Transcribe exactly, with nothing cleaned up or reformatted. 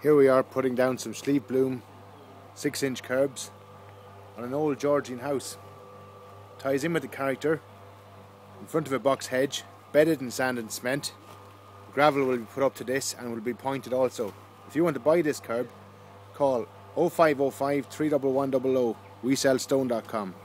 Here we are putting down some Slieve Bloom six inch curbs on an old Georgian house. Ties in with the character in front of a box hedge, bedded in sand and cement. Gravel will be put up to this and will be pointed also. If you want to buy this curb, call oh five oh five, three one one zero zero. we sell stone dot com.